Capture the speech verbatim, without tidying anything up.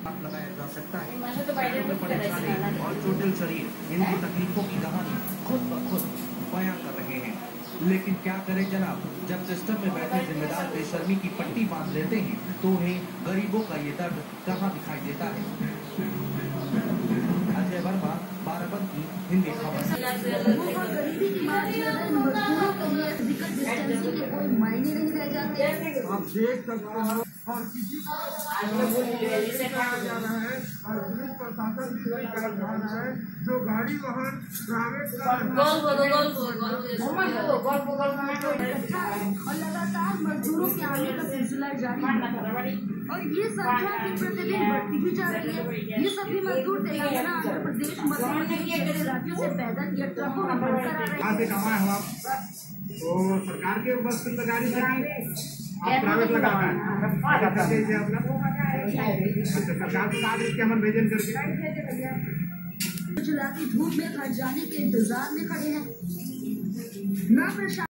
लगाया जा सकता है। तो परेशानी और चोटिल शरीर इनकी तकलीफों की कहानी खुद ब खुद बयां कर रहे हैं। लेकिन क्या करें जनाब, जब सिस्टम में बैठे जिम्मेदार बेशर्मी की पट्टी बांध लेते हैं तो उन्हें गरीबों का ये दर्द कहाँ दिखाई देता है। अजय वर्मा, बाराबंकी, हिंदी खबर। गरीबी की बात मजदूरों के लिए फिजिकल डिस्टेंसिंग के कोई मायने नहीं रह जाते। आप देख सकते हो और किसी को जा रहा है और पुलिस प्रशासन भी वही कर रहा है जो गाड़ी वाहन प्राइवेट और लगातार मजदूरों के आने का सिलसिला जारी है और ये संख्या दिन प्रतिदिन बढ़ती ही जा रही है। ये सभी मजदूर तेलंगाना, आंध्र प्रदेश, मध्य प्रदेश जैसे राज्यों से पैदल या ट्रकों में बढ़कर आ रहे हैं। कमाए हो आप तो सरकार के बस गाड़ी आप प्राइवेट लगा सरकार के कार्ड इसके हम भेजन करके चुला की धूप में घर जाने के इंतजार में खड़े हैं। न प्रशासन